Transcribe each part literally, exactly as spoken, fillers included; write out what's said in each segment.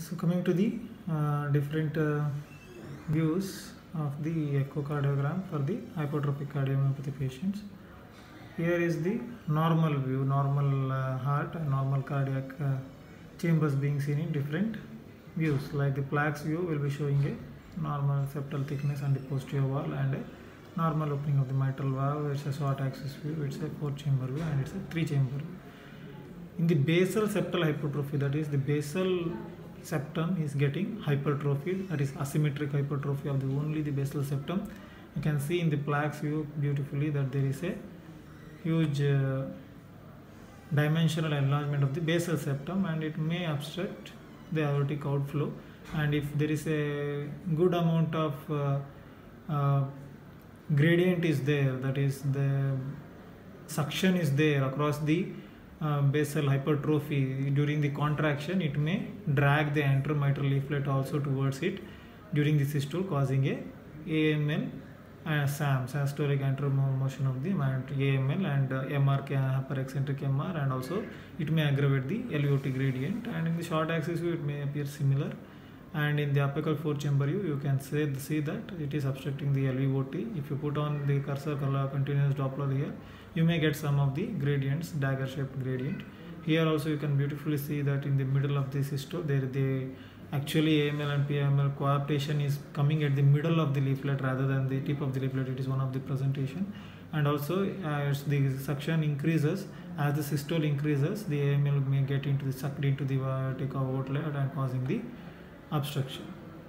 So coming to the uh, different uh, views of the echocardiogram for the hypertrophic cardiomyopathy patients. Here is the normal view, normal uh, heart and normal cardiac uh, chambers being seen in different views. Like the plaques view will be showing a normal septal thickness and the posterior wall, and a normal opening of the mitral valve. It's a short axis view, it's a four chamber view, and it's a three chamber view. In the basal septal hypertrophy, that is the basal septum is getting hypertrophy, that is asymmetric hypertrophy of the only the basal septum. You can see in the plaques view beautifully that there is a huge uh, dimensional enlargement of the basal septum, and it may obstruct the aortic outflow. And if there is a good amount of uh, uh, gradient is there, that is the suction is there across the uh, basal hypertrophy during the contraction, it may drag the anteromitral leaflet also towards it during the systole, causing a A M L uh, SAM, systolic anterior motion of the A M L, and uh, M R, hyperexcentric M R, and also it may aggravate the L V O T gradient. And in the short axis view it may appear similar, and in the apical four chamber view you can say, see that it is obstructing the L V O T. If you put on the cursor color continuous Doppler here, you may get some of the gradients, dagger shaped gradient. Here also you can beautifully see that in the middle of the systole there the actually A M L and P M L coaptation is coming at the middle of the leaflet rather than the tip of the leaflet. It is one of the presentation. And also uh, as the suction increases, as the systole increases, the A M L may get into the sucked into the aortic outlet and causing the obstruction.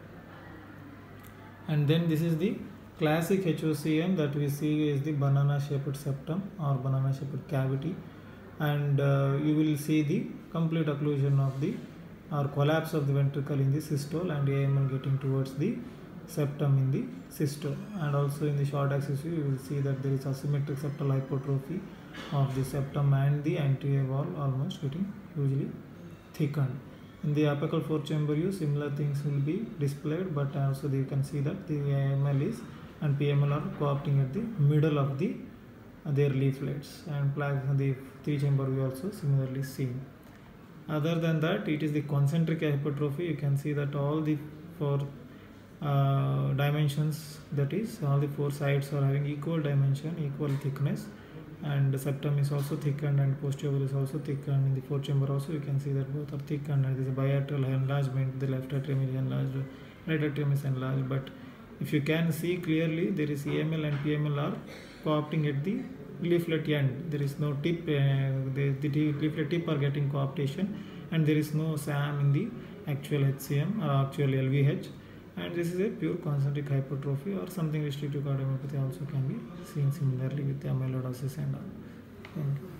And then this is the classic H O C M that we see is the banana shaped septum or banana shaped cavity, and uh, you will see the complete occlusion of the or collapse of the ventricle in the systole, and A M L getting towards the septum in the systole. And also in the short axis view you will see that there is asymmetric septal hypertrophy of the septum, and the anterior wall almost getting hugely thickened. In the apical four chamber view similar things will be displayed, but also you can see that the A M L is and P M L are co-opting at the middle of the uh, their leaflets, and the three chamber view also similarly seen. Other than that, it is the concentric hypertrophy. You can see that all the four uh, dimensions, that is all the four sides are having equal dimension, equal thickness, and the septum is also thickened and posterior is also thickened. In the fourth chamber also you can see that both are thickened, and there is a bilateral enlargement. The left atrium is enlarged, right atrium is enlarged, but if you can see clearly there is A M L and P M L are co-opting at the leaflet end. There is no tip, uh, the, the leaflet tip are getting co-optation, and there is no SAM in the actual H C M or actual L V H, and this is a pure concentric hypertrophy, or something restrictive cardiomyopathy also can be seen similarly with amyloidosis and all. Thank you.